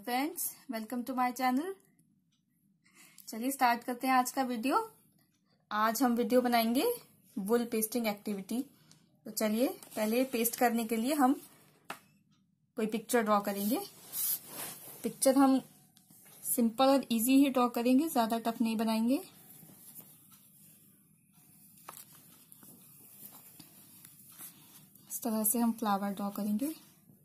Friends, welcome to my channel. चलिए start करते हैं आज का वीडियो। आज हम वीडियो बनाएंगे वुल पेस्टिंग एक्टिविटी। तो चलिए पहले पेस्ट करने के लिए हम कोई पिक्चर ड्रॉ करेंगे। पिक्चर हम सिंपल और इजी ही ड्रॉ करेंगे, ज्यादा टफ नहीं बनाएंगे। इस तरह से हम फ्लावर ड्रॉ करेंगे।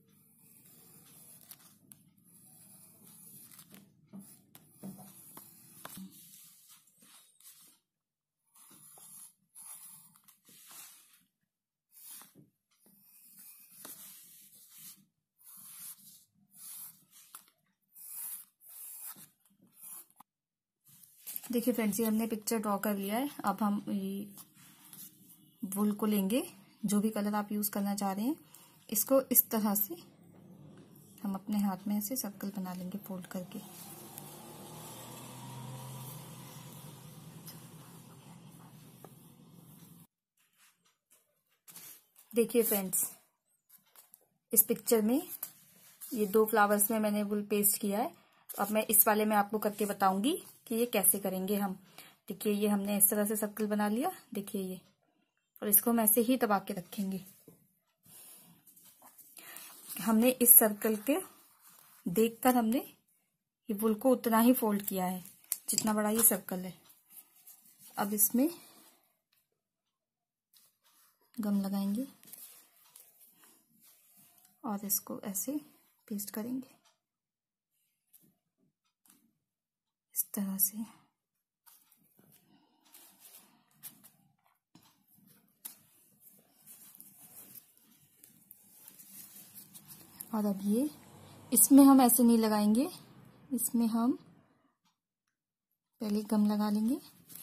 देखिए फ्रेंड्स, ये हमने पिक्चर ड्रॉ कर लिया है। अब हम ये वुल को लेंगे, जो भी कलर आप यूज करना चाह रहे हैं, इसको इस तरह से हम अपने हाथ में ऐसे सर्कल बना लेंगे फोल्ड करके। देखिए फ्रेंड्स, इस पिक्चर में ये दो फ्लावर्स में मैंने वुल पेस्ट किया है। अब मैं इस वाले में आपको करके बताऊंगी कि ये कैसे करेंगे हम। देखिए ये हमने इस तरह से सर्कल बना लिया, देखिए ये, और इसको हम ऐसे ही दबा के रखेंगे। हमने इस सर्कल के देखकर हमने ये वुल को उतना ही फोल्ड किया है जितना बड़ा ये सर्कल है। अब इसमें गम लगाएंगे और इसको ऐसे पेस्ट करेंगे इस तरह से। और अब ये इसमें हम ऐसे नहीं लगाएंगे, इसमें हम पहले गम लगा लेंगे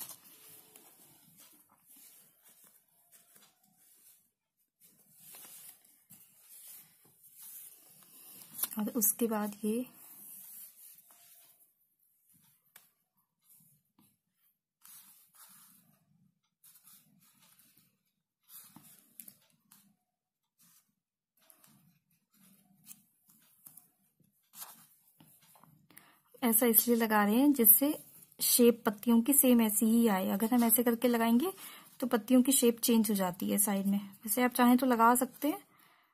और उसके बाद ये ऐसा इसलिए लगा रहे हैं जिससे शेप पत्तियों की सेम ऐसी ही आए। अगर हम ऐसे करके लगाएंगे तो पत्तियों की शेप चेंज हो जाती है साइड में। वैसे आप चाहें तो लगा सकते हैं।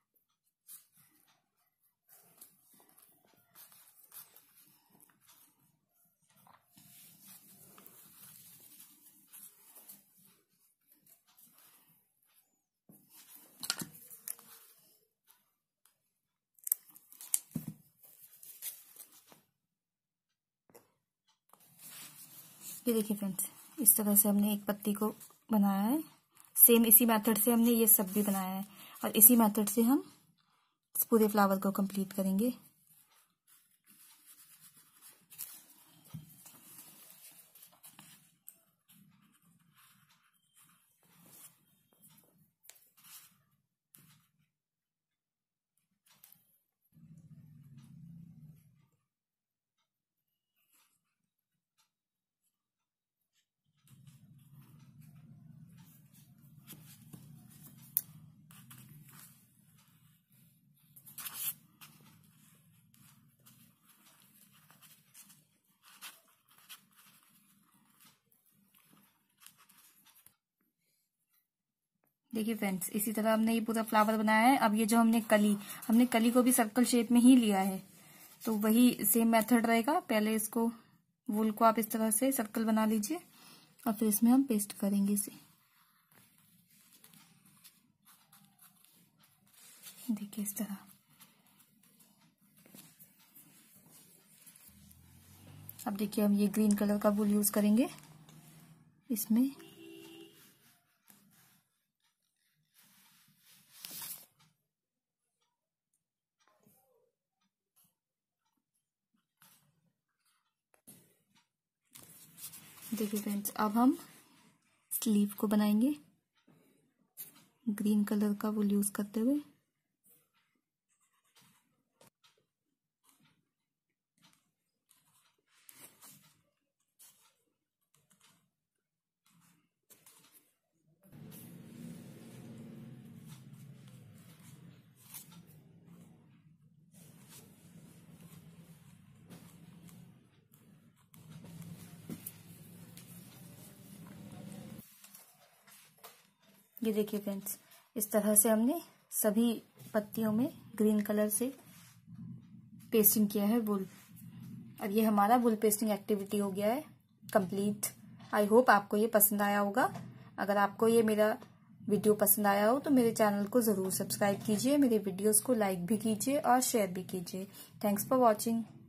ये देखिए फ्रेंड्स, इस तरह से हमने एक पत्ती को बनाया है। सेम इसी मेथड से हमने ये सब भी बनाया है और इसी मेथड से हम इस पूरे फ्लावर को कंप्लीट करेंगे। देखिए फ्रेंड्स, इसी तरह हमने ये पूरा फ्लावर बनाया है। अब ये जो हमने कली को भी सर्कल शेप में ही लिया है, तो वही सेम मेथड रहेगा। पहले इसको वुल को आप इस तरह से सर्कल बना लीजिए और फिर इसमें हम पेस्ट करेंगे इसे। देखिए इस तरह। अब देखिए हम ये ग्रीन कलर का वुल यूज करेंगे इसमें। देखिए फ्रेंड्स, अब हम स्लीव को बनाएंगे ग्रीन कलर का वुल यूज करते हुए। ये देखिए फ्रेंड्स, इस तरह से हमने सभी पत्तियों में ग्रीन कलर से पेस्टिंग किया है वुल। और ये हमारा वुल पेस्टिंग एक्टिविटी हो गया है कंप्लीट। आई होप आपको ये पसंद आया होगा। अगर आपको ये मेरा वीडियो पसंद आया हो तो मेरे चैनल को जरूर सब्सक्राइब कीजिए, मेरे वीडियोस को लाइक भी कीजिए और शेयर भी कीजिए। Thanks for watching.